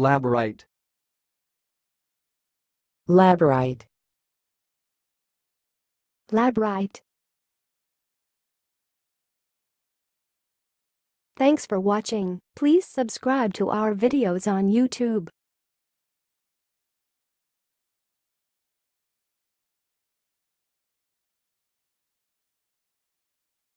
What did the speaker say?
laborite, laborite, laborite. Thanks for watching. Please subscribe to our videos on YouTube.